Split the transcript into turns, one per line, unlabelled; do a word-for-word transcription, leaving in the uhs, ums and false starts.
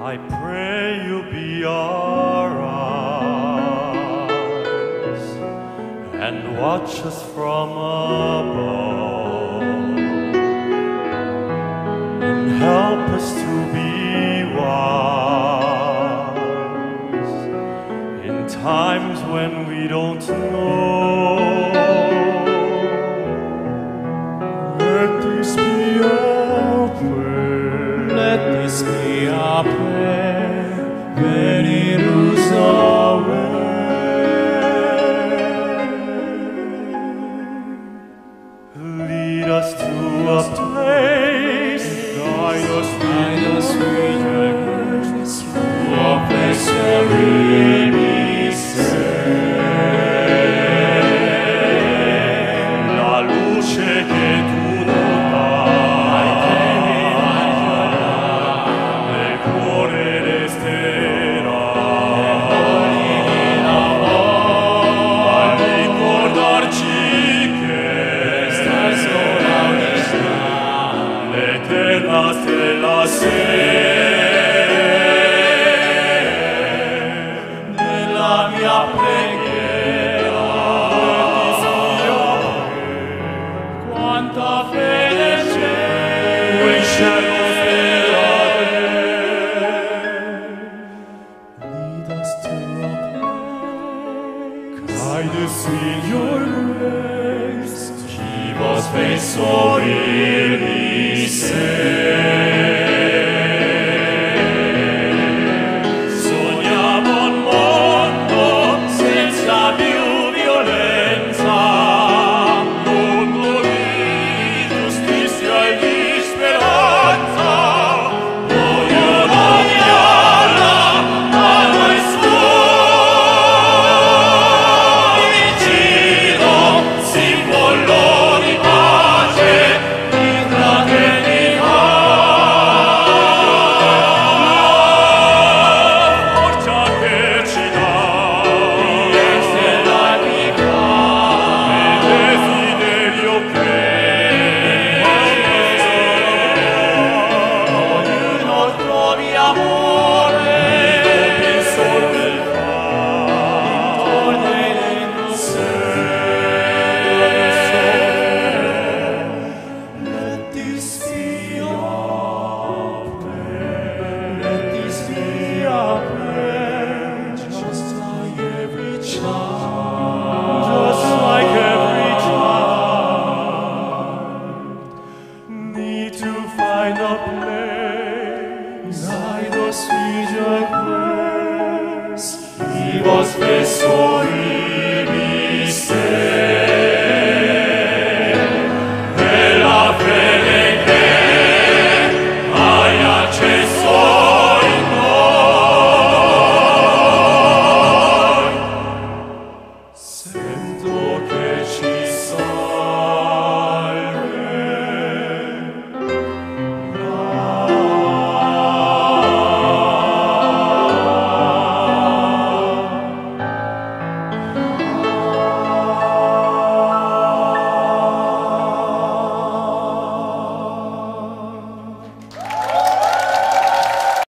I pray you'll be our eyes and watch us from above and help us to be wise in times when we don't know. Let this be our prayer.
Let this be our prayer when we lose our way.
Lead us to a place,
Guide us, guide us with your grace to a place where we be safe.
la luce che tu non dai nel cuore resterà. A ricordarci che
Stai sola
l'eterna stella sei nella mia preghiera.
quanta fede c'è.
Quel cielo spirale.
Lead us to a place.
Guide us in your grace.
Keep us faith so really safe. Sogniamo un mondo senza più violenza, un mondo di giustizia e di speranza. Voglio cambiarla, alma e suo vicino, simbolo di pace, di fraternità. Forza che ci dà di essere la vita e desiderio che ognuno trovi amore solo nel intorno e dentro sé. Let this be our prayer. Let this be our prayer. Just like every child.
Just like every child, need to find a place.
Guide us with your grace. Keep us faithful.